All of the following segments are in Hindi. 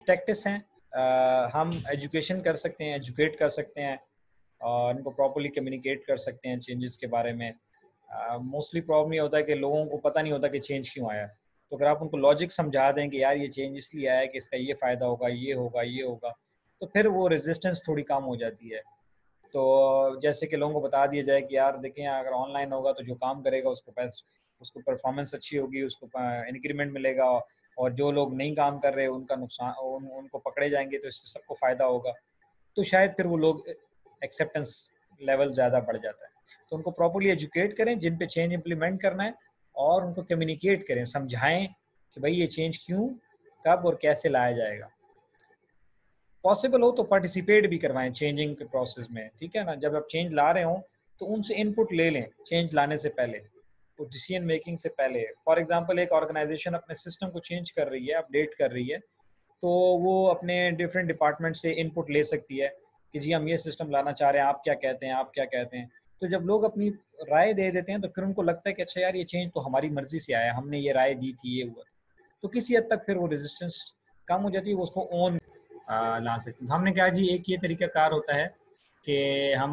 टैक्टिस हैं। हम एजुकेशन कर सकते हैं, एजुकेट कर सकते हैं और उनको प्रॉपर्ली कम्युनिकेट कर सकते हैं चेंजेस के बारे में। मोस्टली प्रॉब्लम ये होता है कि लोगों को पता नहीं होता कि चेंज क्यों आया। तो अगर आप उनको लॉजिक समझा दें कि यार ये चेंज इसलिए आया है कि इसका ये फ़ायदा होगा, ये होगा, ये होगा, तो फिर वो रेजिस्टेंस थोड़ी कम हो जाती है। तो जैसे कि लोगों को बता दिया जाए कि यार देखें, अगर ऑनलाइन होगा तो जो काम करेगा उसको परफॉर्मेंस अच्छी होगी, उसको इंक्रीमेंट मिलेगा, और जो लोग नहीं काम कर रहे उनका नुकसान, उनको पकड़े जाएंगे, तो इससे सबको फ़ायदा होगा। तो शायद फिर वो लोग एक्सेप्टेंस लेवल ज़्यादा बढ़ जाता है। तो उनको प्रॉपर्ली एजुकेट करें जिन पे चेंज इम्प्लीमेंट करना है, और उनको कम्युनिकेट करें, समझाएं कि भाई ये चेंज क्यों, कब और कैसे लाया जाएगा। पॉसिबल हो तो पार्टिसिपेट भी करवाएं चेंजिंग के प्रोसेस में, ठीक है ना। जब आप चेंज ला रहे हो तो उनसे इनपुट ले लें चेंज लाने से पहले, तो डिसीजन मेकिंग से पहले। फॉर एग्जांपल एक ऑर्गेनाइजेशन अपने सिस्टम को चेंज कर रही है, अपडेट कर रही है, तो वो अपने डिफरेंट डिपार्टमेंट से इनपुट ले सकती है कि जी हम ये सिस्टम लाना चाह रहे हैं, आप क्या कहते हैं, आप क्या कहते हैं। तो जब लोग अपनी राय दे देते हैं तो फिर उनको लगता है कि अच्छा यार ये चेंज तो हमारी मर्जी से आया, हमने ये राय दी थी, ये हुआ। तो किसी हद तक फिर वो रेजिस्टेंस कम हो जाती है, वो उसको ओन ला सकते हैं। तो हमने कहा जी एक ये तरीका कार होता है कि हम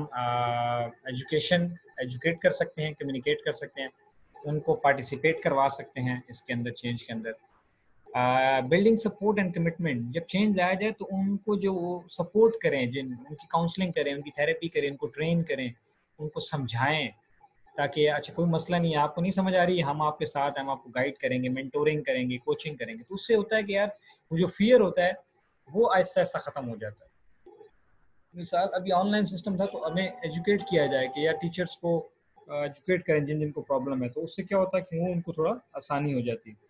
एजुकेट कर सकते हैं, कम्युनिकेट कर सकते हैं, उनको पार्टिसिपेट करवा सकते हैं इसके अंदर, चेंज के अंदर। बिल्डिंग सपोर्ट एंड कमिटमेंट, जब चेंज लाया जाए तो उनको जो सपोर्ट करें, जिन उनकी काउंसलिंग करें, उनकी थेरेपी करें, उनको ट्रेन करें, उनको समझाएं, ताकि अच्छा कोई मसला नहीं है, आपको नहीं समझ आ रही है, हम आपके साथ हैं, हम आपको गाइड करेंगे, मेंटोरिंग करेंगे, कोचिंग करेंगे। तो उससे होता है कि यार वो जो फियर होता है वो ऐसा ऐसा ख़त्म हो जाता है। मिसाल अभी ऑनलाइन सिस्टम था तो हमें एजुकेट किया जाए कि यार टीचर्स को एजुकेट करें जिन जिनको प्रॉब्लम है, तो उससे क्या होता है कि वो उनको थोड़ा आसानी हो जाती है।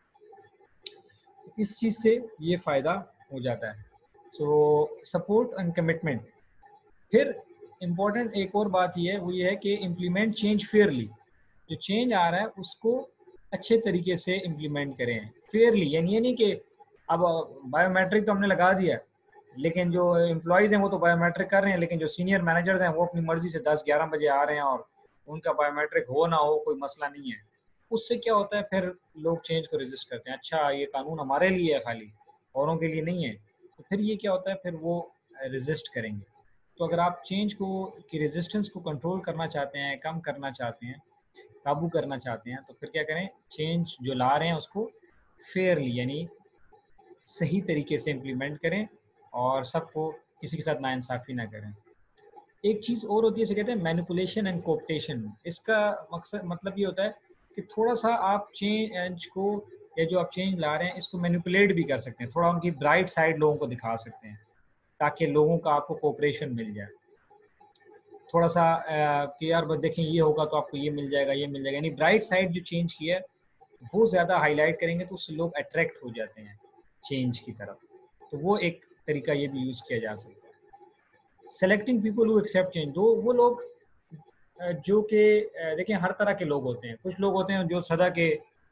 इस चीज़ से ये फ़ायदा हो जाता है। So support and commitment. फिर इम्पोर्टेंट एक और बात ये है, वो ये है कि इम्प्लीमेंट चेंज फेयरली। जो चेंज आ रहा है उसको अच्छे तरीके से इम्प्लीमेंट करें फेयरली। यानी ये नहीं कि अब बायोमेट्रिक तो हमने लगा दिया, लेकिन जो एम्प्लॉयज़ हैं वो तो बायोमेट्रिक कर रहे हैं, लेकिन जो सीनियर मैनेजर्स हैं वो अपनी मर्जी से 10-11 बजे आ रहे हैं, और उनका बायोमेट्रिक हो ना हो कोई मसला नहीं है। उससे क्या होता है, फिर लोग चेंज को रेजिस्ट करते हैं, अच्छा ये कानून हमारे लिए है खाली, औरों के लिए नहीं है। तो फिर ये क्या होता है, फिर वो रेजिस्ट करेंगे। तो अगर आप चेंज को की रेजिस्टेंस को कंट्रोल करना चाहते हैं, कम करना चाहते हैं, काबू करना चाहते हैं, तो फिर क्या करें, चेंज जो ला रहे हैं उसको फेयरली यानी सही तरीके से इम्प्लीमेंट करें, और सबको किसी के साथ नाइंसाफ़ी ना करें। एक चीज़ और होती है, इसे कहते हैं मैनिपुलेशन एंड कोऑप्टेशन। इसका मकसद मतलब ये होता है कि थोड़ा-सा आप चेंज को, या जो आप चेंज ला रहे हैं इसको मैनिपुलेट भी कर सकते हैं, थोड़ा उनकी ब्राइट साइड लोगों को दिखा सकते हैं, ताकि लोगों का आपको कोऑपरेशन मिल जाए। थोड़ा-सा कि यार बस देखें ये होगा तो आपको ये मिल जाएगा, ये मिल जाएगा, यानी ब्राइट साइड जो चेंज की है वो ज़्यादा हाईलाइट करेंगे तो उससे लोग अट्रैक्ट हो जाते हैं चेंज की तरफ। तो वो एक तरीका ये भी यूज़ किया जा सकता है। Selecting people who accept change, दो वो लोग जो कि देखिए हर तरह के लोग होते हैं। कुछ लोग होते हैं जो सदा के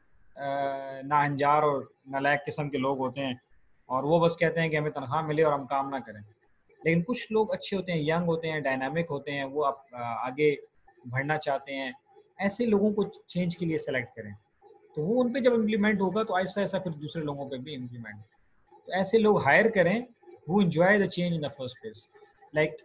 नाहंजार और नालायक किस्म के लोग होते हैं, और वो बस कहते हैं कि हमें तनख्वाह मिले और हम काम ना करें। लेकिन कुछ लोग अच्छे होते हैं, यंग होते हैं, डायनामिक होते हैं, वो आप आगे बढ़ना चाहते हैं। ऐसे लोगों को चेंज के लिए सेलेक्ट करें, तो वो उन पे जब इम्प्लीमेंट होगा तो ऐसा-ऐसा फिर दूसरे लोगों पे भी इम्प्लीमेंट। तो ऐसे लोग हायर करें who enjoy the change in the first place. Like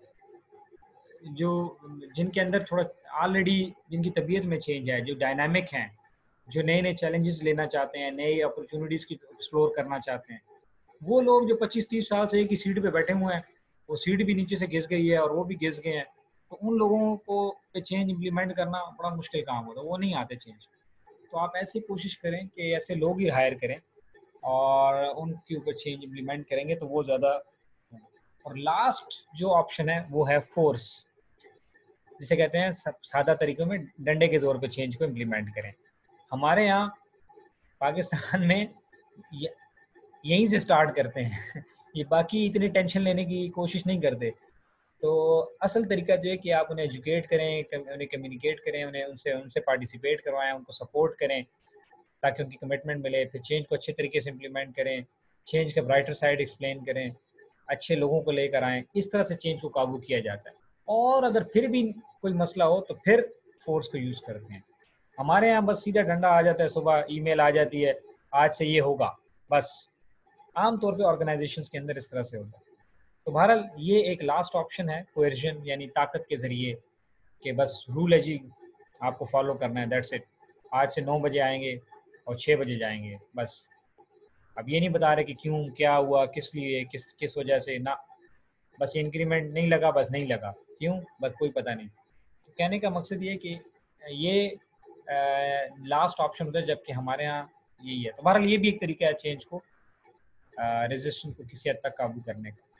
जो जिनके अंदर थोड़ा ऑलरेडी जिनकी तबीयत में चेंज है, जो डायनामिक हैं, जो नए-नए चैलेंजेस लेना चाहते हैं, नई अपॉर्च्युनिटीज़ की एक्सप्लोर करना चाहते हैं। वो लोग जो 25-30 साल से एक ही सीट पे बैठे हुए हैं, वो सीट भी नीचे से घिस गई है और वो भी घिस गए हैं, तो उन लोगों को पे चेंज इम्प्लीमेंट करना बड़ा मुश्किल काम होता है, वो नहीं आते चेंज। तो आप ऐसी कोशिश करें कि ऐसे लोग ही हायर करें, और उनके ऊपर चेंज इम्प्लीमेंट करेंगे तो वो ज़्यादा। और लास्ट जो ऑप्शन है वो है फोर्स, जिसे कहते हैं सादा तरीकों में डंडे के ज़ोर पे चेंज को इम्प्लीमेंट करें। हमारे यहाँ पाकिस्तान में य यहीं से स्टार्ट करते हैं ये बाकी इतनी टेंशन लेने की कोशिश नहीं करते। तो असल तरीका जो है कि आप उन्हें एजुकेट करें, उन्हें कम्युनिकेट करें, उन्हें उनसे उनसे पार्टिसिपेट करवाएँ, उनको सपोर्ट करें, ताकि उनकी कमिटमेंट मिले। फिर चेंज को अच्छे तरीके से इम्प्लीमेंट करें, चेंज का ब्राइटर साइड एक्सप्लेन करें, अच्छे लोगों को लेकर आएँ। इस तरह से चेंज को काबू किया जाता है। और अगर फिर भी कोई मसला हो तो फिर फ़ोर्स को यूज़ करते हैं। हमारे यहाँ बस सीधा डंडा आ जाता है, सुबह ईमेल आ जाती है, आज से ये होगा, बस। आम तौर पे ऑर्गेनाइजेशंस के अंदर इस तरह से होता है। तो बहरहाल ये एक लास्ट ऑप्शन है कोएर्जन यानी ताकत के ज़रिए कि बस रूल है जी, आपको फॉलो करना है, दैट्स इट। आज से 9 बजे आएँगे और 6 बजे जाएँगे, बस। अब ये नहीं बता रहे कि क्यों, क्या हुआ, किस लिए, किस किस वजह से ना, बस इंक्रीमेंट नहीं लगा, बस नहीं लगा। क्यों? बस कोई पता नहीं। तो कहने का मकसद ये है कि ये लास्ट ऑप्शन होता है जबकि हमारे यहाँ यही है। तो बहरहाल ये भी एक तरीका है चेंज को रेज़िस्टेंस को किसी हद तक काबू करने का।